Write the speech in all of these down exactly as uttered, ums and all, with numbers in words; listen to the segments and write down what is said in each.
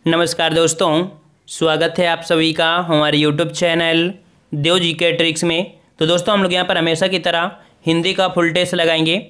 नमस्कार दोस्तों, स्वागत है आप सभी का हमारे यूट्यूब चैनल देव जी के ट्रिक्स में। तो दोस्तों हम लोग यहाँ पर हमेशा की तरह हिंदी का फुल टेस्ट लगाएंगे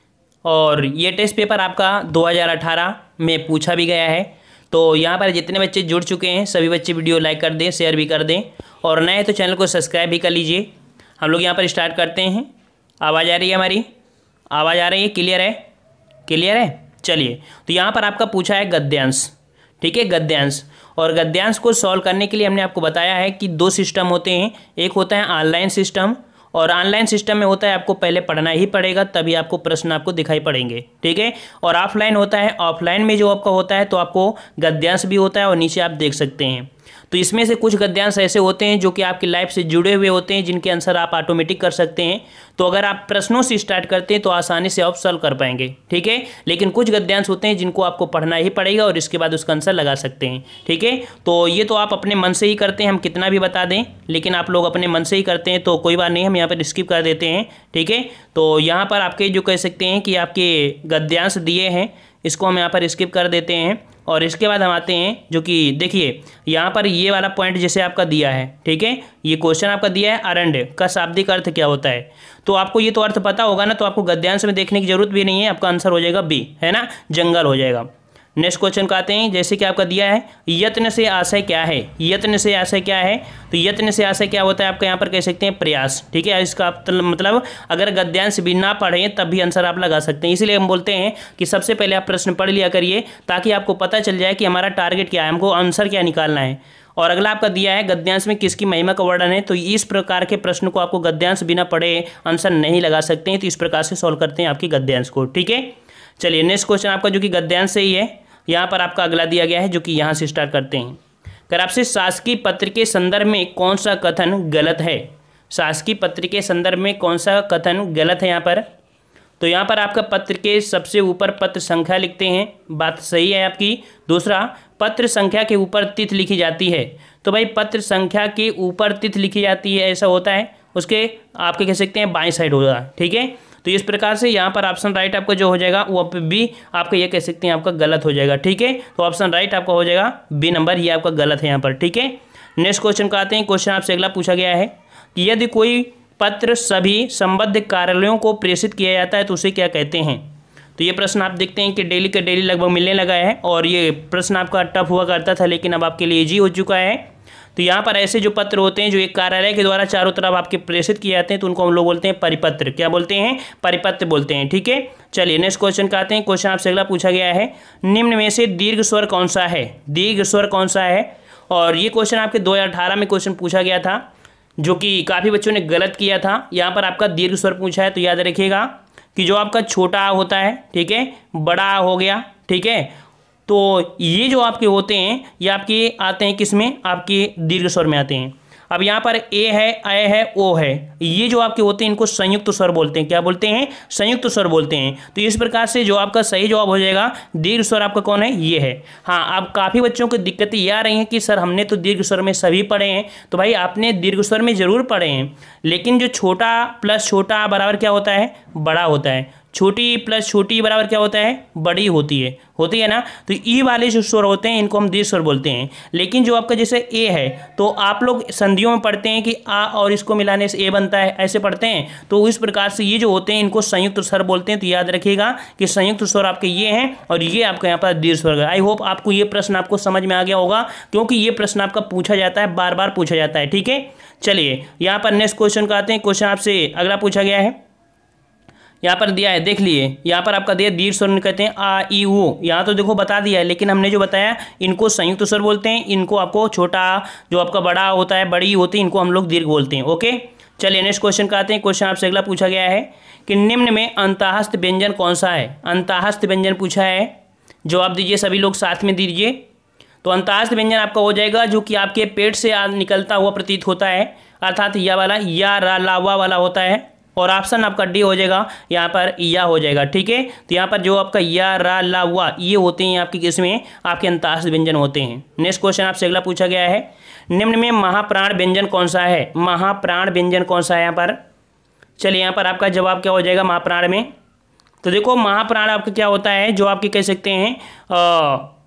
और ये टेस्ट पेपर आपका दो हज़ार अठारह में पूछा भी गया है। तो यहाँ पर जितने बच्चे जुड़ चुके हैं सभी बच्चे वीडियो लाइक कर दें, शेयर भी कर दें और नए तो चैनल को सब्सक्राइब भी कर लीजिए। हम लोग यहाँ पर स्टार्ट करते हैं। आवाज़ आ रही है, हमारी आवाज़ आ रही है, क्लियर है? क्लियर है, चलिए। तो यहाँ पर आपका पूछा है गद्यांश, ठीक है, गद्यांश। और गद्यांश को सॉल्व करने के लिए हमने आपको बताया है कि दो सिस्टम होते हैं। एक होता है ऑनलाइन सिस्टम और ऑनलाइन सिस्टम में होता है आपको पहले पढ़ना ही पड़ेगा, तभी आपको प्रश्न आपको दिखाई पड़ेंगे, ठीक है। और ऑफलाइन होता है, ऑफलाइन में जो आपका होता है तो आपको गद्यांश भी होता है और नीचे आप देख सकते हैं। तो इसमें से कुछ गद्यांश ऐसे होते हैं जो कि आपकी लाइफ से जुड़े हुए होते हैं, जिनके आंसर आप ऑटोमेटिक कर सकते हैं। तो अगर आप प्रश्नों से स्टार्ट करते हैं तो आसानी से आप सॉल्व कर पाएंगे, ठीक है। लेकिन कुछ गद्यांश होते हैं जिनको आपको पढ़ना ही पड़ेगा और इसके बाद उसका आंसर लगा सकते हैं, ठीक है। तो ये तो आप अपने मन से ही करते हैं, हम कितना भी बता दें, लेकिन आप लोग अपने मन से ही करते हैं तो कोई बात नहीं, हम यहाँ पर स्किप कर देते हैं, ठीक है। तो यहाँ पर आपके जो कह सकते हैं कि आपके गद्यांश दिए हैं, इसको हम यहाँ पर स्किप कर देते हैं। और इसके बाद हम आते हैं जो कि देखिए यहाँ पर ये वाला पॉइंट जैसे आपका दिया है, ठीक है। ये क्वेश्चन आपका दिया है अरण्य का शाब्दिक अर्थ क्या होता है। तो आपको ये तो अर्थ पता होगा ना, तो आपको गद्यांश में देखने की जरूरत भी नहीं है, आपका आंसर हो जाएगा बी, है ना, जंगल हो जाएगा। नेक्स्ट क्वेश्चन का आते हैं, जैसे कि आपका दिया है यत्न से आशय क्या है। यत्न से आशय क्या है, तो यत्न से आशय क्या होता है आपका यहाँ पर कह सकते हैं प्रयास, ठीक है। इसका मतलब अगर गद्यांश भी ना पढ़ें तब भी आंसर आप लगा सकते हैं। इसलिए हम बोलते हैं कि सबसे पहले आप प्रश्न पढ़ लिया करिए ताकि आपको पता चल जाए कि हमारा टारगेट क्या है, हमको आंसर क्या निकालना है। और अगला आपका दिया है गद्यांश में किसकी महिमा का वर्णन है। तो इस प्रकार के प्रश्न को आपको गद्यांश बिना पढ़े आंसर नहीं लगा सकते हैं। तो इस प्रकार से सॉल्व करते हैं आपकी गद्यांश को, ठीक है। चलिए नेक्स्ट क्वेश्चन आपका जो कि गद्यांश से ही है, यहाँ पर आपका अगला दिया गया है जो कि यहाँ से स्टार्ट करते हैं। अगर आपसे शासकीय पत्र के संदर्भ में कौन सा कथन गलत है, शासकीय पत्र के संदर्भ में कौन सा कथन गलत है यहाँ पर। तो यहाँ पर आपका पत्र के सबसे ऊपर पत्र संख्या लिखते हैं, बात सही है आपकी। दूसरा, पत्र संख्या के ऊपर तिथि लिखी जाती है। तो भाई पत्र संख्या के ऊपर तिथि लिखी जाती है, ऐसा होता है, उसके आपके कह सकते हैं बाएं साइड होगा, ठीक है। तो इस प्रकार से यहाँ पर ऑप्शन राइट आपका जो हो जाएगा वो भी आपका ये कह सकते हैं आपका गलत हो जाएगा, ठीक है। तो ऑप्शन राइट आपका हो जाएगा बी नंबर, ये आपका गलत है यहाँ पर, ठीक है। नेक्स्ट क्वेश्चन का आते हैं। क्वेश्चन आपसे अगला पूछा गया है कि यदि कोई पत्र सभी संबद्ध कार्यालयों को प्रेषित किया जाता है तो उसे क्या कहते हैं। तो ये प्रश्न आप देखते हैं कि डेली का डेली लगभग मिलने लगा है और ये प्रश्न आपका टफ हुआ करता था, लेकिन अब आपके लिए ईजी हो चुका है। तो यहाँ पर ऐसे जो पत्र होते हैं जो एक कार्यालय के द्वारा चारों तरफ आपके प्रेषित किए जाते हैं तो उनको हम लोग बोलते हैं परिपत्र। क्या बोलते हैं? परिपत्र बोलते हैं, ठीक है। चलिए नेक्स्ट क्वेश्चन का आते हैं। क्वेश्चन आपसे अगला पूछा गया है, निम्न में से दीर्घ स्वर कौन सा है। दीर्घ स्वर कौन सा है। और ये क्वेश्चन आपके दो हज़ार अठारह में क्वेश्चन पूछा गया था जो कि काफ़ी बच्चों ने गलत किया था। यहाँ पर आपका दीर्घ स्वर पूछा है, तो याद रखिएगा कि जो आपका छोटा होता है, ठीक है, बड़ा हो गया, ठीक है। तो ये जो आपके होते हैं ये आपके आते हैं किस में, आपके दीर्घ स्वर में आते हैं। अब यहाँ पर ए है, अ है, ओ है, ये जो आपके होते हैं इनको संयुक्त स्वर बोलते हैं। क्या बोलते हैं? संयुक्त स्वर बोलते हैं। तो इस प्रकार से जो आपका सही जवाब हो जाएगा दीर्घ स्वर आपका कौन है, ये है। हाँ, अब काफ़ी बच्चों को दिक्कतें ये आ रही हैं कि सर हमने तो दीर्घ स्वर में सभी पढ़े हैं। तो भाई आपने दीर्घ स्वर में जरूर पढ़े हैं, लेकिन जो छोटा प्लस छोटा बराबर क्या होता है, बड़ा होता है। छोटी प्लस छोटी बराबर क्या होता है, बड़ी होती है, होती है ना। तो ई वाले जो स्वर होते हैं इनको हम दीर्घ स्वर बोलते हैं। लेकिन जो आपका जैसे ए है तो आप लोग संधियों में पढ़ते हैं कि आ और इसको मिलाने से ए बनता है, ऐसे पढ़ते हैं। तो इस प्रकार से ये जो होते हैं इनको संयुक्त स्वर बोलते हैं। तो याद रखिएगा कि संयुक्त स्वर आपके ये हैं और ये आपका यहाँ पर दीर्घ स्वर है। आई होप आपको ये प्रश्न आपको समझ में आ गया होगा, क्योंकि ये प्रश्न आपका पूछा जाता है, बार बार पूछा जाता है, ठीक है। चलिए यहाँ पर नेक्स्ट क्वेश्चन का आते हैं। क्वेश्चन आपसे अगला पूछा गया है, यहाँ पर दिया है, देख लिए, यहाँ पर आपका दिया दीर्घ स्वर कहते हैं आ ई ऊ। यहाँ तो देखो बता दिया है, लेकिन हमने जो बताया इनको संयुक्त स्वर बोलते हैं, इनको आपको छोटा जो आपका बड़ा होता है, बड़ी होती है, इनको हम लोग दीर्घ बोलते हैं, ओके। चलिए नेक्स्ट क्वेश्चन का आते हैं। क्वेश्चन आपसे अगला पूछा गया है कि निम्न में अंतःस्थ व्यंजन कौन सा है। अंतःस्थ व्यंजन पूछा है, जवाब दीजिए सभी लोग साथ में दीजिए। तो अंतःस्थ व्यंजन आपका हो जाएगा जो कि आपके पेट से निकलता हुआ प्रतीत होता है, अर्थात या वाला, या रा ला वा वाला होता है। और ऑप्शन आपका डी हो जाएगा, यहाँ पर या हो जाएगा, ठीक है। तो यहाँ पर जो आपका या रा ला वा ये होते हैं आपके किसमें, आपके अंतःस्थ व्यंजन होते हैं। नेक्स्ट क्वेश्चन आपसे अगला पूछा गया है, निम्न में महाप्राण व्यंजन कौन सा है। महाप्राण व्यंजन कौन सा है यहाँ पर। चलिए यहाँ पर आपका जवाब क्या हो जाएगा महाप्राण में। तो देखो महाप्राण आपका क्या होता है, जो आपके कह सकते हैं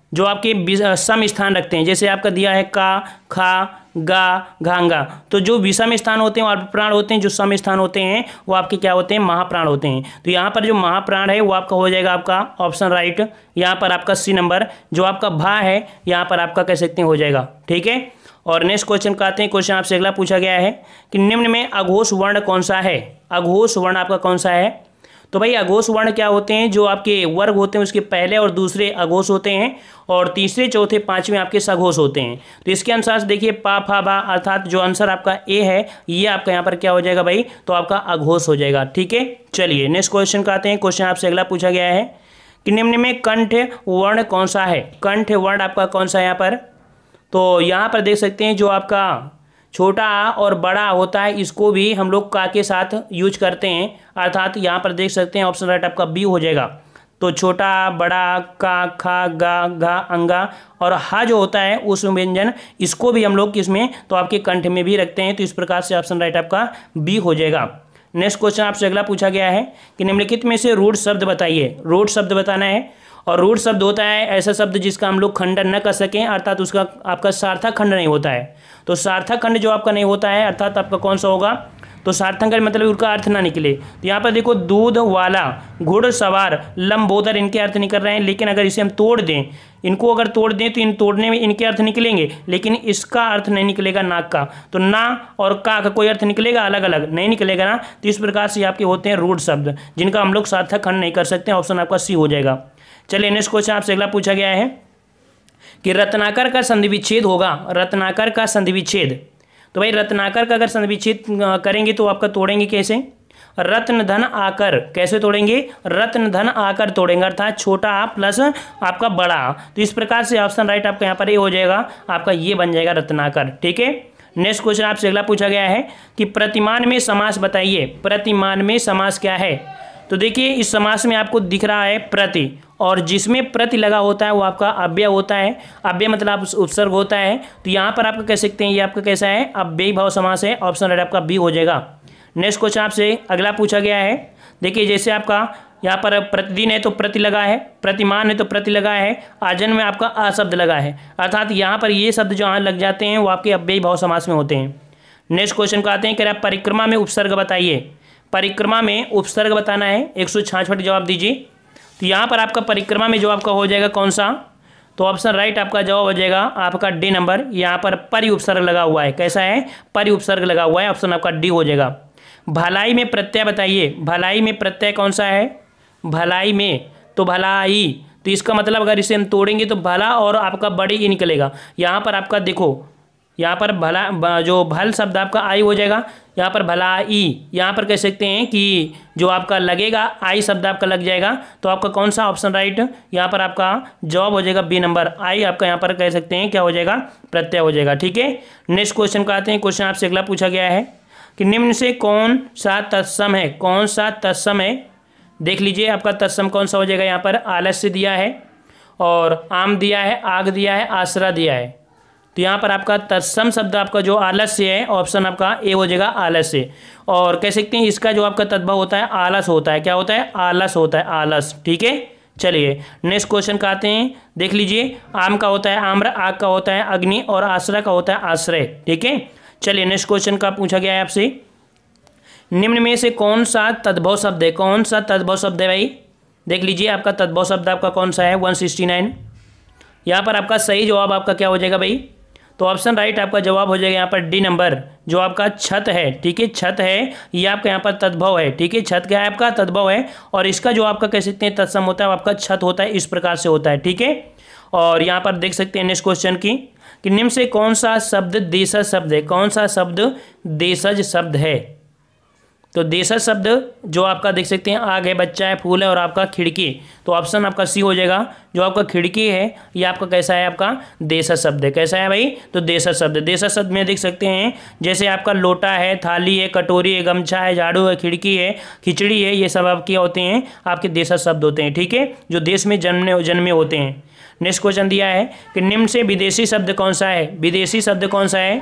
जो आपके सम स्थान रखते हैं, जैसे आपका दिया है का, खा, गा, घांगा, तो जो विषम स्थान होते हैं वो अल्पप्राण होते हैं, जो सम स्थान होते हैं वो आपके क्या होते हैं, महाप्राण होते हैं। तो यहाँ पर जो महाप्राण है वो आपका हो जाएगा आपका ऑप्शन राइट, यहाँ पर आपका सी नंबर। जो आपका भा है यहाँ पर आपका कह सकते हैं हो जाएगा, ठीक है। और नेक्स्ट क्वेश्चन का आते हैं। क्वेश्चन आपसे अगला पूछा गया है कि निम्न में अघोष वर्ण कौन सा है। अघोष वर्ण आपका कौन सा है, तो भाई अघोष वर्ण क्या होते हैं, जो आपके वर्ग होते हैं उसके पहले और दूसरे अघोष होते हैं और तीसरे चौथे पांचवें आपके सघोष होते हैं। तो इसके अनुसार देखिए पा फा भा, अर्थात जो आंसर आपका ए है ये आपका यहाँ पर क्या हो जाएगा भाई, तो आपका अघोष हो जाएगा, ठीक है। चलिए नेक्स्ट क्वेश्चन का आते हैं। क्वेश्चन आपसे अगला पूछा गया है कि निम्न में कंठ वर्ण कौन सा है। कंठ वर्ण आपका कौन सा है यहाँ पर, तो यहाँ पर देख सकते हैं जो आपका छोटा आ और बड़ा होता है इसको भी हम लोग का के साथ यूज करते हैं, अर्थात यहाँ पर देख सकते हैं ऑप्शन राइट आपका बी हो जाएगा। तो छोटा बड़ा का, खा, गा, घा, अंगा और हा जो होता है उस व्यंजन इसको भी हम लोग किसमें, तो आपके कंठ में भी रखते हैं। तो इस प्रकार से ऑप्शन राइट आपका बी हो जाएगा। नेक्स्ट क्वेश्चन आपसे अगला पूछा गया है कि निम्नलिखित में से रूढ़ शब्द बताइए। रूढ़ शब्द बताना है और रूढ़ शब्द होता है ऐसा शब्द जिसका हम लोग खंडन न कर सकें, अर्थात उसका आपका सार्थक खंड नहीं होता है। तो सार्थक खंड जो आपका नहीं होता है अर्थात आपका कौन सा होगा, तो सार्थक खंड मतलब उनका अर्थ ना निकले। तो यहाँ पर देखो दूध वाला, घुड़सवार, लंबोदर इनके अर्थ निकल रहे हैं, लेकिन अगर इसे हम तोड़ दें, इनको अगर तोड़ दें तो इन तोड़ने में इनके अर्थ निकलेंगे, लेकिन इसका अर्थ नहीं निकलेगा नाक का। तो ना और का का कोई अर्थ निकलेगा, अलग अलग नहीं निकलेगा ना। तो इस प्रकार से आपके होते हैं रूढ़ शब्द जिनका हम लोग सार्थक खंड नहीं कर सकते। ऑप्शन आपका सी हो जाएगा। चलिए नेक्स्ट क्वेश्चन आपसे अगला पूछा गया है कि रत्नाकर का संधि विच्छेद होगा। रत्नाकर का संधि विच्छेद, तो भाई रत्नाकर का अगर संधि विच्छेद करेंगे तो आपका तोड़ेंगे कैसे, रत्न धन आकर, कैसे तोड़ेंगे, रत्न धन आकर तोड़ेंगे, अर्थात छोटा आ प्लस आपका बड़ा आ। तो इस प्रकार से ऑप्शन राइट आपका यहाँ पर ये हो जाएगा, आपका ये बन जाएगा रत्नाकर, ठीक है। नेक्स्ट क्वेश्चन आपसे अगला पूछा गया है कि प्रतिमान में समास बताइए। प्रतिमान में समास क्या है, तो देखिए इस समास में आपको दिख रहा है प्रति, और जिसमें प्रति लगा होता है वो आपका अव्यय होता है। अव्यय मतलब उपसर्ग होता है। तो यहाँ पर आपका कह सकते हैं ये आपका कैसा है, अव्ययी भाव समास है। ऑप्शन राइट आपका बी हो जाएगा। नेक्स्ट क्वेश्चन आपसे अगला पूछा गया है, देखिए जैसे आपका यहाँ पर प्रतिदिन है तो प्रति लगा है, प्रतिमान है तो प्रति लगा है, आजन में आपका आ शब्द लगा है, अर्थात यहाँ पर ये शब्द जो यहाँ लग जाते हैं वो आपके अव्ययी भाव समास में होते हैं। नेक्स्ट क्वेश्चन को आते हैं कि आप परिक्रमा में उपसर्ग बताइए। परिक्रमा में उपसर्ग बताना है, एक सौ छाछठ जवाब दीजिए। तो यहाँ पर आपका परिक्रमा में जो आपका हो जाएगा कौन सा, तो ऑप्शन राइट आपका जवाब हो जाएगा आपका डी नंबर। यहाँ पर परि उपसर्ग लगा हुआ है, कैसा है, परि उपसर्ग लगा हुआ है। ऑप्शन आपका डी हो जाएगा। भलाई में प्रत्यय बताइए। भलाई में प्रत्यय कौन सा है, भलाई में, तो भलाई, तो इसका मतलब अगर इसे हम तोड़ेंगे तो भला और आपका बड़ी ही निकलेगा। यहाँ पर आपका देखो यहाँ पर भला जो भल शब्द आपका आई हो जाएगा, यहाँ पर भला ई, यहाँ पर कह सकते हैं कि जो आपका लगेगा आई शब्द आपका लग जाएगा। तो आपका कौन सा ऑप्शन राइट, यहाँ पर आपका जवाब हो जाएगा बी नंबर। आई आपका यहाँ पर कह सकते हैं क्या हो जाएगा, प्रत्यय हो जाएगा, ठीक है। नेक्स्ट क्वेश्चन का आते हैं। क्वेश्चन आपसे अगला पूछा गया है कि निम्न से कौन सा तत्सम है। कौन सा तत्सम है, देख लीजिए आपका तत्सम कौन सा हो जाएगा। यहाँ पर आलस्य दिया है और आम दिया है, आग दिया है, आसरा दिया है। तो यहाँ पर आपका तत्सम शब्द आपका जो आलस्य है, ऑप्शन आपका ए हो जाएगा आलस्य। और कह सकते हैं इसका जो आपका तद्भव होता है आलस होता है, क्या होता है, आलस होता है, आलस, ठीक है। चलिए नेक्स्ट क्वेश्चन का आते हैं। देख लीजिए आम का होता है आम्र, आग का होता है अग्नि और आश्रय का होता है आश्रय, ठीक है। चलिए नेक्स्ट क्वेश्चन का पूछा गया है आपसे, निम्न में से कौन सा तद्भव शब्द है। कौन सा तद्भव शब्द है भाई, देख लीजिए आपका तद्भव शब्द आपका कौन सा है, वन सिक्सटी नाइन। यहाँ पर आपका सही जवाब आपका क्या हो जाएगा भाई, तो ऑप्शन राइट आपका जवाब हो जाएगा यहाँ पर डी नंबर। जो आपका छत है, ठीक है, छत है ये आपका यहाँ पर तद्भव है, ठीक है। छत क्या है आपका, तद्भव है। और इसका जो आपका कह सकते हैं तत्सम होता है वो आपका छत होता है, इस प्रकार से होता है, ठीक है। और यहाँ पर देख सकते हैं नेक्स्ट क्वेश्चन की कि निम्न से कौन सा शब्द देशज शब्द है। कौन सा शब्द देशज शब्द है, तो देशज शब्द जो आपका देख सकते हैं आग है, बच्चा है, फूल है और आपका खिड़की। तो ऑप्शन आपका सी हो जाएगा। जो आपका खिड़की है ये आपका कैसा है, आपका देशज शब्द है, कैसा है भाई, तो देशज शब्द। देशज शब्द में देख सकते हैं जैसे आपका लोटा है, थाली है, कटोरी है, गमछा है, झाड़ू है, खिड़की है, खिचड़ी है, ये सब आपके होते हैं आपके देशज शब्द होते हैं, ठीक है, जो देश में जन्मे जन्मे होते हैं। नेक्स्ट क्वेश्चन दिया है कि निम्न से विदेशी शब्द कौन सा है। विदेशी शब्द कौन सा है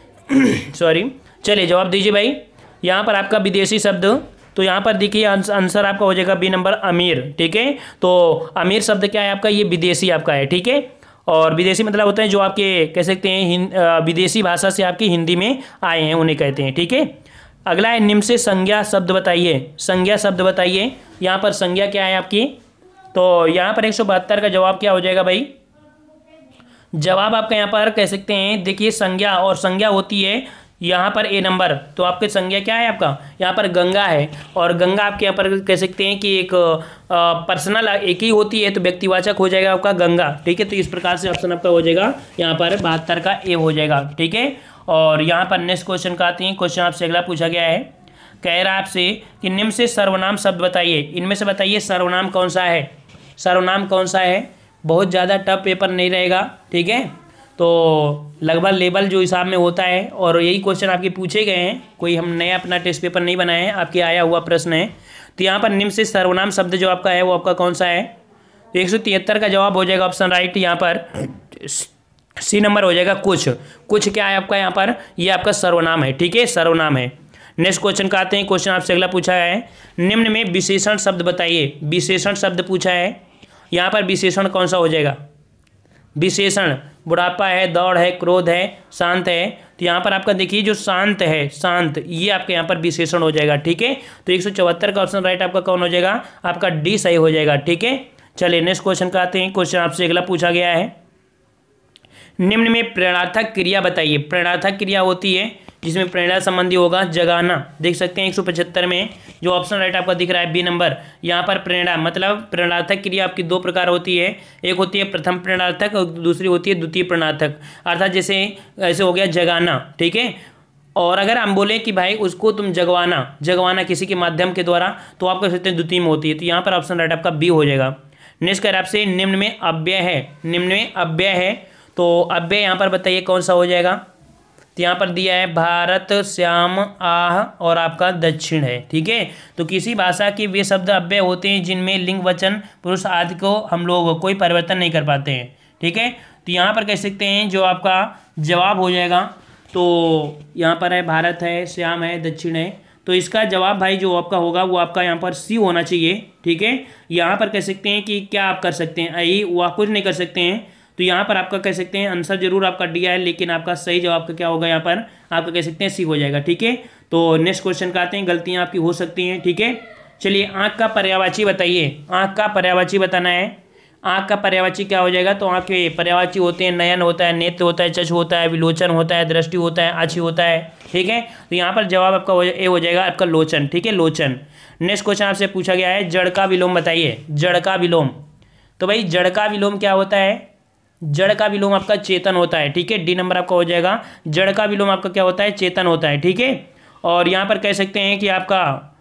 सॉरी चलिए जवाब दीजिए भाई। यहाँ पर आपका विदेशी शब्द, तो यहाँ पर देखिए आंसर आपका हो जाएगा बी नंबर अमीर, ठीक है। तो अमीर शब्द क्या है आपका, ये विदेशी आपका है, ठीक है। और विदेशी मतलब होते हैं जो आपके कह सकते हैं विदेशी भाषा से आपकी हिंदी में आए हैं, उन्हें कहते हैं। ठीक है, अगला है निम्न से संज्ञा शब्द बताइए। संज्ञा शब्द बताइए। यहाँ पर संज्ञा क्या है आपकी, तो यहाँ पर एक सौ बहत्तर का जवाब क्या हो जाएगा भाई, जवाब आपका यहाँ पर कह सकते हैं, देखिए संज्ञा, और संज्ञा होती है यहाँ पर ए नंबर, तो आपकी संज्ञा क्या है आपका, यहाँ पर गंगा है। और गंगा आपके यहाँ पर कह सकते हैं कि एक पर्सनल एक ही होती है, तो व्यक्तिवाचक हो जाएगा आपका गंगा। ठीक है, तो इस प्रकार से ऑप्शन आपका हो जाएगा यहाँ पर बहत्तर का ए हो जाएगा। ठीक है, और यहाँ पर नेक्स्ट क्वेश्चन का आते हैं। क्वेश्चन आपसे अगला पूछा गया है, कह रहा है आपसे कि निम्न से सर्वनाम शब्द बताइए। इनमें से बताइए सर्वनाम कौन सा है, सर्वनाम कौन सा है। बहुत ज़्यादा टफ पेपर नहीं रहेगा। ठीक है, तो लगभग लेवल जो हिसाब में होता है, और यही क्वेश्चन आपके पूछे गए हैं, कोई हम नया अपना टेस्ट पेपर नहीं बनाए हैं, आपके आया हुआ प्रश्न है। तो यहाँ पर निम्न से सर्वनाम शब्द जो आपका है वो आपका कौन सा है, तो एक सौ तिहत्तर का जवाब हो जाएगा ऑप्शन राइट। यहाँ पर सी नंबर हो जाएगा कुछ। कुछ क्या है आपका यहाँ पर, ये आपका सर्वनाम है। ठीक है, सर्वनाम है। नेक्स्ट क्वेश्चन का आते हैं। क्वेश्चन आपसे अगला पूछा है, निम्न में विशेषण शब्द बताइए। विशेषण शब्द पूछा है, यहाँ पर विशेषण कौन सा हो जाएगा, विशेषण बुढ़ापा है, दौड़ है, क्रोध है, शांत है। तो यहाँ पर आपका देखिए जो शांत है, शांत, ये आपके यहाँ पर विशेषण हो जाएगा। ठीक है, तो एक सौ चौहत्तर का ऑप्शन राइट आपका कौन हो जाएगा, आपका डी सही हो जाएगा। ठीक है, चलिए नेक्स्ट क्वेश्चन का आते हैं। क्वेश्चन आपसे अगला पूछा गया है, निम्न में प्रेरणार्थक क्रिया बताइए। प्रेरणार्थक क्रिया होती है जिसमें प्रेरणा संबंधी होगा जगाना। देख सकते हैं एक सौ पचहत्तर में जो ऑप्शन राइट आपका दिख रहा है बी नंबर, यहाँ पर प्रेरणा मतलब प्रेरणार्थक क्रिया आपकी दो प्रकार होती है। एक होती है प्रथम प्रेरणार्थक और दूसरी होती है द्वितीय प्रेरणार्थक। अर्थात जैसे ऐसे हो गया जगाना। ठीक है, और अगर हम बोले कि भाई उसको तुम जगवाना, जगवाना किसी के माध्यम के द्वारा, तो आप कह सकते हैं द्वितीय में होती है। तो यहाँ पर ऑप्शन राइट आपका बी हो जाएगा। नेक्स्ट कर आपसे, निम्न में अव्यय है। निम्न में अव्यय है, तो अव्यय यहाँ पर बताइए कौन सा हो जाएगा। तो यहाँ पर दिया है भारत, श्याम, आह और आपका दक्षिण है। ठीक है, तो किसी भाषा के वे शब्द अव्यय होते हैं जिनमें लिंग, वचन, पुरुष आदि को हम लोग कोई परिवर्तन नहीं कर पाते हैं। ठीक है, तो यहाँ पर कह सकते हैं जो आपका जवाब हो जाएगा, तो यहाँ पर है भारत है, श्याम है, दक्षिण है। तो इसका जवाब भाई जो आपका होगा वो आपका यहाँ पर सी होना चाहिए। ठीक है, यहाँ पर कह सकते हैं कि क्या आप कर सकते हैं, आई वो कुछ नहीं कर सकते हैं। तो यहाँ पर आपका कह सकते हैं आंसर जरूर आपका डी है, लेकिन आपका सही जवाब का क्या होगा, यहाँ पर आपका कह सकते हैं सी हो जाएगा। ठीक है, तो नेक्स्ट क्वेश्चन का आते हैं। गलतियाँ आपकी हो सकती हैं। ठीक है, चलिए आँख का पर्यायवाची बताइए। आँख का पर्यायवाची बताना है। आँख का पर्यायवाची क्या हो जाएगा, तो आँख के पर्यायवाची होते हैं नयन होता है, नेत्र होता है, चक्षु होता है, विलोचन होता है, दृष्टि होता है, आँखी होता है। ठीक है, तो यहाँ पर जवाब आपका हो ए हो जाएगा आपका लोचन। ठीक है, लोचन। नेक्स्ट क्वेश्चन आपसे पूछा गया है, जड़ का विलोम बताइए। जड़ का विलोम, तो भाई जड़ का विलोम क्या होता है, जड़ का विलोम आपका चेतन होता है। ठीक है, डी नंबर आपका हो जाएगा। जड़ का विलोम आपका क्या होता है, चेतन होता है। ठीक है, और यहाँ पर कह सकते हैं कि आपका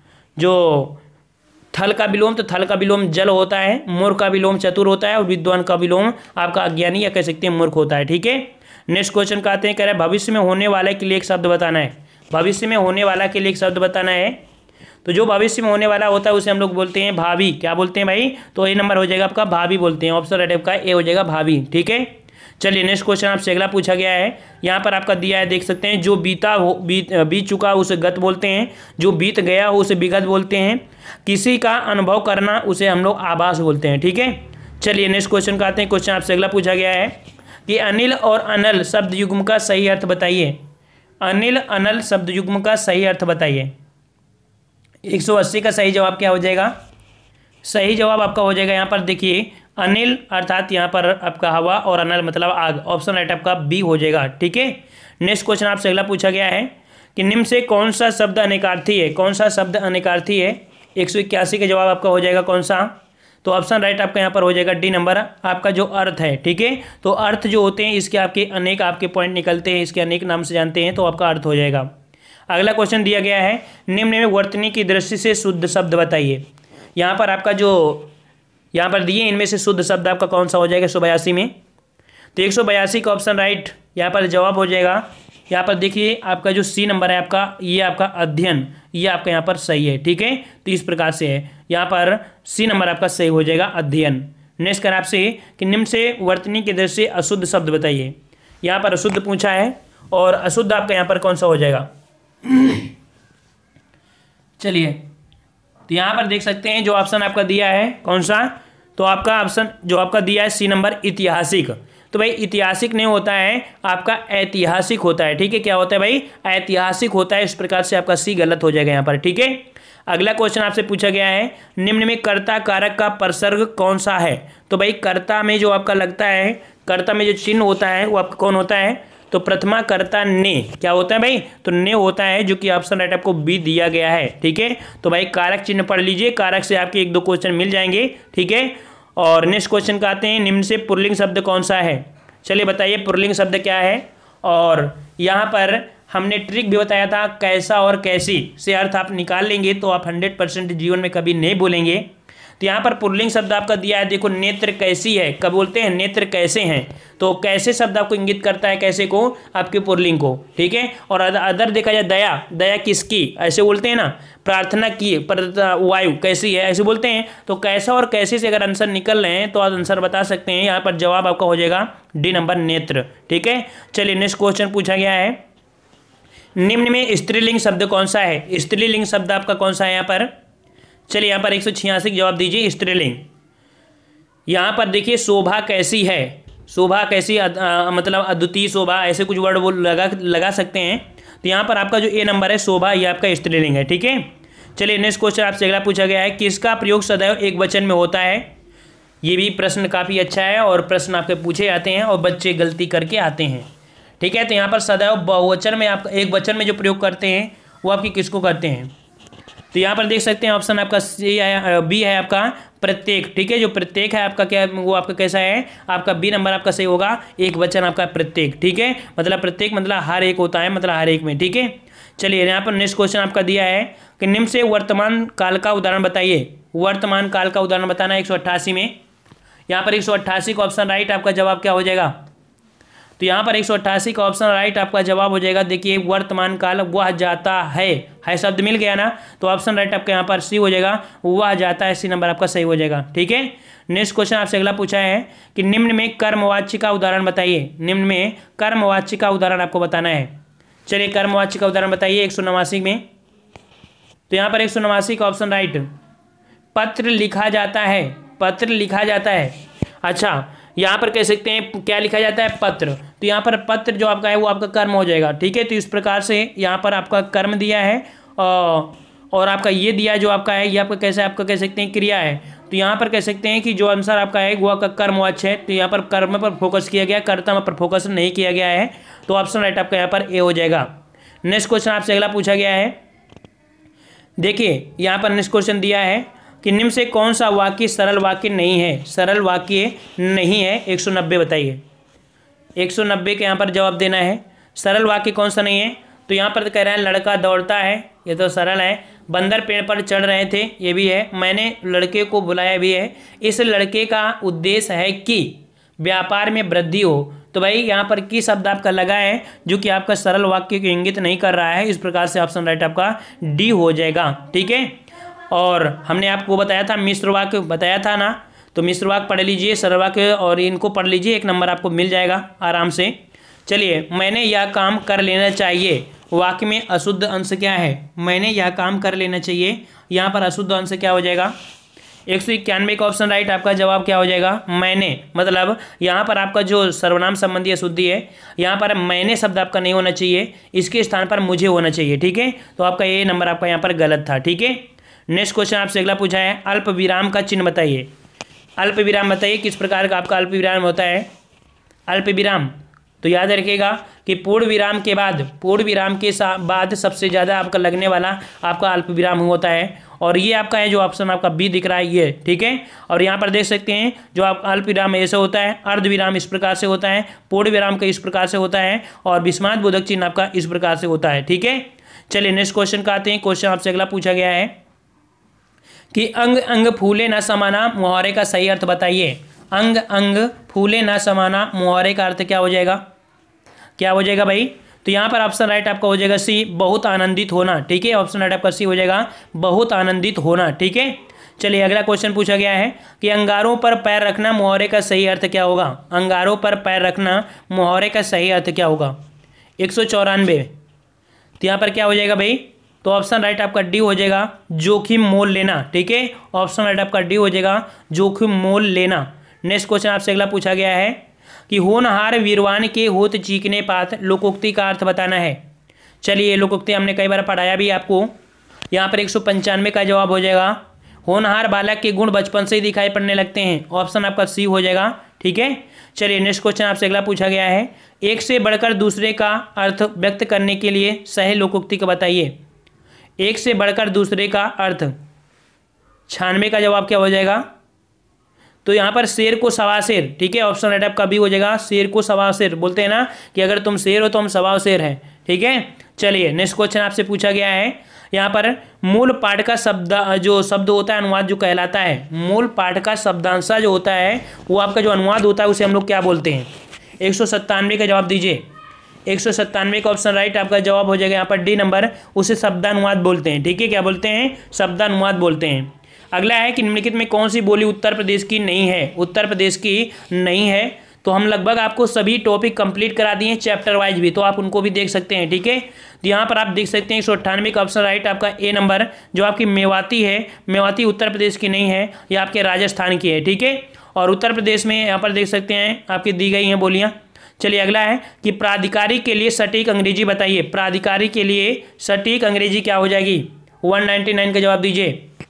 जो थल का विलोम, तो थल का विलोम जल होता है। मूर्ख का विलोम चतुर होता है, और विद्वान का विलोम आपका अज्ञानी या कह सकते हैं मूर्ख होता है। ठीक है, नेक्स्ट क्वेश्चन का आते हैं। कह रहे हैं भविष्य में होने वाले के लिए एक शब्द बताना है। भविष्य में होने वाला के लिए एक शब्द बताना है। तो जो भविष्य में होने वाला होता है उसे हम लोग बोलते हैं भावी। क्या बोलते हैं भाई, तो ए नंबर हो जाएगा आपका भावी बोलते हैं। ऑप्शन राइट आपका ए हो जाएगा भावी। ठीक है, चलिए नेक्स्ट क्वेश्चन आपसे अगला पूछा गया है। यहाँ पर आपका दिया है, देख सकते हैं, जो बीता हो बीत बीत चुका उसे गत बोलते हैं, जो बीत गया हो उसे विगत बोलते हैं, किसी का अनुभव करना उसे हम लोग आभास बोलते हैं। ठीक है, चलिए नेक्स्ट क्वेश्चन का आते हैं। क्वेश्चन आपसे अगला पूछा गया है कि अनिल और अनल शब्द युग्म का सही अर्थ बताइए। अनिल अनल शब्द युग्म का सही अर्थ बताइए। एक सौ अस्सी का सही जवाब क्या हो जाएगा, सही जवाब आपका हो जाएगा यहाँ पर देखिए अनिल अर्थात यहाँ पर आपका हवा और अनल मतलब आग। ऑप्शन राइट आपका बी हो जाएगा। ठीक है, नेक्स्ट क्वेश्चन आपसे अगला पूछा गया है कि निम्न से कौन सा शब्द अनेकार्थी है। कौन सा शब्द अनेकार्थी है, एक सौ इक्यासी का जवाब आपका हो जाएगा कौन सा, तो ऑप्शन राइट आपका यहाँ पर हो जाएगा डी नंबर आपका जो अर्थ है। ठीक है, तो अर्थ जो होते हैं इसके आपके अनेक आपके पॉइंट निकलते हैं, इसके अनेक नाम से जानते हैं, तो आपका अर्थ हो जाएगा। अगला क्वेश्चन दिया गया है, निम्न में वर्तनी की दृष्टि से शुद्ध शब्द बताइए। यहाँ पर आपका जो यहाँ पर दिए इनमें से शुद्ध शब्द आपका कौन सा हो जाएगा एक सौ बयासी में, तो एक सौ बयासी का ऑप्शन राइट यहाँ पर जवाब हो जाएगा। यहाँ पर देखिए आपका जो सी नंबर है आपका, ये आपका अध्ययन, ये आपका यहाँ पर सही है। ठीक है, तो इस प्रकार से है, यहाँ पर सी नंबर आपका सही हो जाएगा अध्ययन। नेक्स्ट कर आपसे कि निम्न से वर्तनी की दृष्टि से अशुद्ध शब्द बताइए। यहाँ पर अशुद्ध पूछा है, और अशुद्ध आपका यहाँ पर कौन सा हो जाएगा चलिए, तो यहाँ पर देख सकते हैं जो ऑप्शन आपका दिया है कौन सा, तो आपका ऑप्शन जो आपका दिया है सी नंबर ऐतिहासिक। तो भाई ऐतिहासिक नहीं होता है, आपका ऐतिहासिक होता है। ठीक है, क्या होता है भाई? ऐतिहासिक होता है। इस प्रकार से आपका सी गलत हो जाएगा यहाँ पर। ठीक है, अगला क्वेश्चन आपसे पूछा गया है, निम्न में कर्ता कारक का प्रसर्ग कौन सा है? तो भाई कर्ता में जो आपका लगता है, कर्ता में जो चिन्ह होता है वो आपका कौन होता है? तो प्रथमा कर्ता ने क्या होता है भाई? तो ने होता है, जो कि ऑप्शन राइट आपको बी दिया गया है। ठीक है, तो भाई कारक चिन्ह पढ़ लीजिए, कारक से आपके एक दो क्वेश्चन मिल जाएंगे। ठीक है, और नेक्स्ट क्वेश्चन का आते हैं, निम्न से पुल्लिंग शब्द कौन सा है? चलिए बताइए पुल्लिंग शब्द क्या है। और यहाँ पर हमने ट्रिक भी बताया था, कैसा और कैसी से अर्थ आप निकाल लेंगे तो आप हंड्रेड परसेंट जीवन में कभी नहीं बोलेंगे। तो यहाँ पर पुल्लिंग शब्द आपका दिया है, देखो नेत्र कैसी है, कब बोलते हैं? नेत्र कैसे हैं। तो कैसे शब्द आपको इंगित करता है कैसे को? आपके पुल्लिंग को। ठीक है, और अदर देखा जाए दया, दया किसकी ऐसे बोलते हैं ना। प्रार्थना की पर वायु कैसी है ऐसे बोलते हैं। तो कैसा और कैसे से अगर आंसर निकल रहे हैं तो आप आंसर बता सकते हैं। यहाँ पर जवाब आपका हो जाएगा डी नंबर, नेत्र। ठीक है, चलिए नेक्स्ट क्वेश्चन पूछा गया है, निम्न में स्त्रीलिंग शब्द कौन सा है? स्त्रीलिंग शब्द आपका कौन सा है यहाँ पर? चलिए यहाँ पर एक सौ छियासी जवाब दीजिए स्त्रीलिंग। यहाँ पर देखिए शोभा कैसी है, शोभा कैसी अद, आ, मतलब अद्वितीय शोभा, ऐसे कुछ वर्ड वो लगा लगा सकते हैं। तो यहाँ पर आपका जो ए नंबर है शोभा, ये आपका स्त्रीलिंग है। ठीक है, चलिए नेक्स्ट क्वेश्चन आपसे अगला पूछा गया है, किसका प्रयोग सदैव एक वचन में होता है? ये भी प्रश्न काफ़ी अच्छा है और प्रश्न आपके पूछे जाते हैं और बच्चे गलती करके आते हैं। ठीक है, तो यहाँ पर सदैव बहुवचन में आप एक वचन में जो प्रयोग करते हैं वो आपकी किसको करते हैं? तो यहाँ पर देख सकते हैं ऑप्शन आपका सी है, बी है आपका प्रत्येक। ठीक है, जो प्रत्येक है आपका क्या वो आपका कैसा है? आपका बी नंबर आपका सही होगा, एक वचन आपका प्रत्येक। ठीक है, मतलब प्रत्येक मतलब हर एक होता है, मतलब हर एक में। ठीक है, चलिए यहाँ पर नेक्स्ट क्वेश्चन आपका दिया है कि निम्न से वर्तमान काल का उदाहरण बताइए। वर्तमान काल का उदाहरण बताना है एक सौ अट्ठासी में। यहाँ पर एक सौ अट्ठासी का ऑप्शन राइट, आपका जवाब क्या हो जाएगा? तो यहाँ पर एक सौ अट्ठासी का ऑप्शन राइट आपका जवाब हो जाएगा। देखिए वर्तमान काल वह जाता है, है शब्द मिल गया ना, तो ऑप्शन राइट आपका यहाँ पर सी हो जाएगा, वह जाता है, सी नंबर आपका सही हो जाएगा। ठीक है, नेक्स्ट क्वेश्चन आपसे अगला पूछा है कि निम्न में कर्मवाच्य का उदाहरण बताइए। निम्न में कर्मवाच्य का उदाहरण आपको बताना है। चलिए कर्मवाच्य का उदाहरण बताइए एक सौ नवासी में। तो यहाँ पर एक सौ नवासी का ऑप्शन राइट, पत्र लिखा जाता है, पत्र लिखा जाता है। अच्छा, यहाँ पर कह सकते हैं क्या लिखा जाता है? पत्र। तो यहाँ पर पत्र जो आपका है वो आपका कर्म हो जाएगा। ठीक है, तो इस प्रकार से यहाँ पर आपका कर्म दिया है और आपका ये दिया जो आपका है ये आपका कैसे आपका कह सकते हैं क्रिया है। तो यहाँ पर कह सकते हैं कि जो आंसर आपका है वो आपका कर्मवाच्य है। तो यहाँ पर कर्म पर फोकस किया गया, कर्ता पर फोकस नहीं किया गया है, तो ऑप्शन राइट आपका यहाँ पर ए हो जाएगा। नेक्स्ट क्वेश्चन आपसे अगला पूछा गया है, देखिए यहाँ पर नेक्स्ट क्वेश्चन दिया है कि निम्न से कौन सा वाक्य सरल वाक्य नहीं है? सरल वाक्य नहीं है, एक सौ नब्बे बताइए। एक सौ नब्बे के यहाँ पर जवाब देना है। सरल वाक्य कौन सा नहीं है? तो यहाँ पर कह रहे हैं लड़का दौड़ता है, ये तो सरल है। बंदर पेड़ पर चढ़ रहे थे, ये भी है। मैंने लड़के को बुलाया भी है। इस लड़के का उद्देश्य है कि व्यापार में वृद्धि हो। तो भाई यहाँ पर की शब्द आपका लगा है जो कि आपका सरल वाक्य को इंगित नहीं कर रहा है। इस प्रकार से ऑप्शन राइट आपका डी हो जाएगा। ठीक है, और हमने आपको बताया था मिश्र वाक्य बताया था ना, तो मिश्र वाक्य पढ़ लीजिए, सरल वाक्य और इनको पढ़ लीजिए, एक नंबर आपको मिल जाएगा आराम से। चलिए, मैंने यह काम कर लेना चाहिए, वाक्य में अशुद्ध अंश क्या है? मैंने यह काम कर लेना चाहिए, यहाँ पर अशुद्ध अंश क्या हो जाएगा? एक सौ इक्यानवे का ऑप्शन राइट, आपका जवाब क्या हो जाएगा? मैंने, मतलब यहाँ पर आपका जो सर्वनाम संबंधी अशुद्धि है, यहाँ पर मैंने शब्द आपका नहीं होना चाहिए, इसके स्थान पर मुझे होना चाहिए। ठीक है, तो आपका ये नंबर आपका यहाँ पर गलत था। ठीक है, नेक्स्ट क्वेश्चन आपसे अगला पूछा है, अल्प विराम का चिन्ह बताइए। अल्प विराम बताइए किस प्रकार का आपका अल्प विराम होता है? अल्प विराम तो याद रखिएगा कि पूर्ण विराम के बाद, पूर्ण विराम के बाद सबसे ज़्यादा आपका लगने वाला आपका अल्प विराम होता है, और ये आपका है जो ऑप्शन आपका बी दिख रहा है ये। ठीक है, और यहाँ पर देख सकते हैं जो आप अल्प विराम ऐसे होता है, अर्ध विराम इस प्रकार से होता है, पूर्ण विराम का इस प्रकार से होता है, और विस्माद बोधक चिन्ह आपका इस प्रकार से होता है। ठीक है, चलिए नेक्स्ट क्वेश्चन का आते हैं। क्वेश्चन आपसे अगला पूछा गया है कि अंग अंग फूले न समाना मुहावरे का सही अर्थ बताइए। अंग अंग फूले न समाना मुहावरे का अर्थ क्या हो जाएगा? क्या हो जाएगा भाई? तो यहाँ पर ऑप्शन राइट आपका हो जाएगा सी, बहुत आनंदित होना। ठीक है, ऑप्शन राइट आपका सी हो जाएगा, बहुत आनंदित होना। ठीक है, चलिए अगला क्वेश्चन पूछा गया है कि अंगारों पर पैर रखना मुहावरे का सही अर्थ क्या होगा? अंगारों पर पैर रखना मुहावरे का सही अर्थ क्या होगा? एक सौ चौरानवे, तो यहाँ पर क्या हो जाएगा भाई? तो ऑप्शन राइट आपका डी हो जाएगा, जोखिम मोल लेना। ठीक है, ऑप्शन राइट आपका डी हो जाएगा, जोखिम मोल लेना। नेक्स्ट क्वेश्चन आपसे अगला पूछा गया है कि होनहार वीरवान के होत चीकने पात लोकोक्ति का अर्थ बताना है। चलिए लोकोक्ति हमने कई बार पढ़ाया भी आपको। यहाँ पर एक सौ पंचानवे का जवाब हो जाएगा होनहार बालक के गुण बचपन से ही दिखाई पड़ने लगते हैं। ऑप्शन आपका सी हो जाएगा। ठीक है, चलिए नेक्स्ट क्वेश्चन आपसे अगला पूछा गया है, एक से बढ़कर दूसरे का अर्थ व्यक्त करने के लिए सही लोकोक्ति को बताइए। एक से बढ़कर दूसरे का अर्थ, छियानवे का जवाब क्या हो जाएगा? तो यहाँ पर शेर को सवा शेर। ठीक है, ऑप्शन राइट आपका बी हो जाएगा। शेर को सवा शेर बोलते हैं ना कि अगर तुम शेर हो तो हम सवा शेर हैं। ठीक है, चलिए नेक्स्ट क्वेश्चन आपसे पूछा गया है, यहाँ पर मूल पाठ का शब्द जो शब्द होता है अनुवाद जो कहलाता है, मूल पाठ का शब्दांशा जो होता है वो आपका जो अनुवाद होता है उसे हम लोग क्या बोलते हैं? एक सौ सत्तानवे का जवाब दीजिए। एक सौ सत्तानवे का ऑप्शन राइट आपका जवाब हो जाएगा यहाँ पर डी नंबर, उसे शब्दानुवाद बोलते हैं। ठीक है, क्या बोलते हैं? शब्दानुवाद बोलते हैं। अगला है कि निम्नलिखित में कौन सी बोली उत्तर प्रदेश की नहीं है? उत्तर प्रदेश की नहीं है। तो हम लगभग आपको सभी टॉपिक कंप्लीट करा दिए हैं चैप्टर वाइज भी, तो आप उनको भी देख सकते हैं। ठीक है, तो यहाँ पर आप देख सकते हैं एक सौ अट्ठानवे का ऑप्शन राइट आपका ए नंबर, जो आपकी मेवाती है, मेवाती उत्तर प्रदेश की नहीं है, यह आपके राजस्थान की है। ठीक है, और उत्तर प्रदेश में यहाँ पर देख सकते हैं आपकी दी गई हैं बोलियाँ। चलिए अगला है कि प्राधिकारी के लिए सटीक अंग्रेजी बताइए। प्राधिकारी के लिए सटीक अंग्रेजी क्या हो जाएगी? एक सौ निन्यानवे का जवाब दीजिए।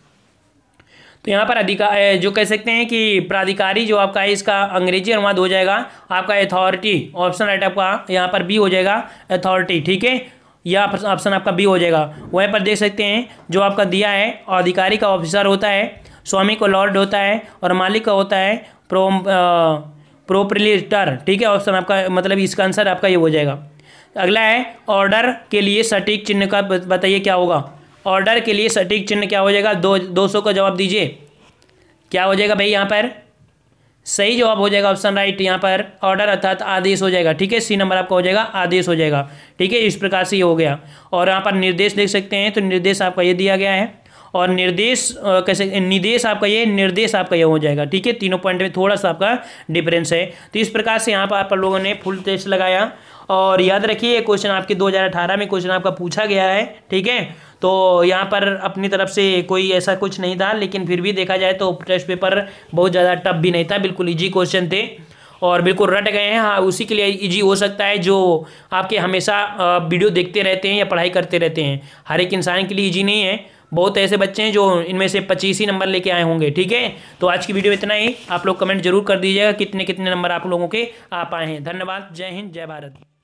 तो यहाँ पर अधिकार जो कह सकते हैं कि प्राधिकारी जो आपका है इसका अंग्रेजी अनुवाद हो जाएगा आपका अथॉरिटी। ऑप्शन राइट आपका यहाँ पर बी हो जाएगा, अथॉरिटी। ठीक है, यह ऑप्शन आपका बी हो जाएगा। वहीं पर देख सकते हैं जो आपका दिया है, अधिकारी का ऑफिसर होता है, स्वामी को लॉर्ड होता है और मालिक का होता है प्रो प्रोप्रिएटर। ठीक है, ऑप्शन आपका मतलब इसका आंसर आपका ये हो जाएगा। अगला है ऑर्डर के लिए सटीक चिन्ह का बताइए क्या होगा? ऑर्डर के लिए सटीक चिन्ह क्या हो जाएगा? दो दो सौ का जवाब दीजिए। क्या हो जाएगा भाई? यहाँ पर सही जवाब हो जाएगा ऑप्शन राइट, यहाँ पर ऑर्डर अर्थात आदेश हो जाएगा। ठीक है, सी नंबर आपका हो जाएगा, आदेश हो जाएगा। ठीक है, इस प्रकार से ये हो गया। और यहाँ पर निर्देश देख सकते हैं, तो निर्देश आपका ये दिया गया है और निर्देश कैसे निदेश आपका ये, निर्देश आपका ये हो जाएगा। ठीक है, तीनों पॉइंट में थोड़ा सा आपका डिफरेंस है। तो इस प्रकार से यहाँ पर आप लोगों ने फुल टेस्ट लगाया और याद रखिए ये क्वेश्चन आपके दो हज़ार अठारह में क्वेश्चन आपका पूछा गया है। ठीक है, तो यहाँ पर अपनी तरफ से कोई ऐसा कुछ नहीं था, लेकिन फिर भी देखा जाए तो टेस्ट पेपर बहुत ज़्यादा टफ भी नहीं था, बिल्कुल इजी क्वेश्चन थे और बिल्कुल रट गए हैं। हाँ, उसी के लिए इजी हो सकता है जो आपके हमेशा वीडियो देखते रहते हैं या पढ़ाई करते रहते हैं। हर एक इंसान के लिए इजी नहीं है, बहुत ऐसे बच्चे हैं जो इनमें से पच्चीस ही नंबर लेके आए होंगे। ठीक है, तो आज की वीडियो इतना ही। आप लोग कमेंट जरूर कर दीजिएगा कितने कितने नंबर आप लोगों के आ पाए हैं। धन्यवाद, जय हिंद, जय भारत।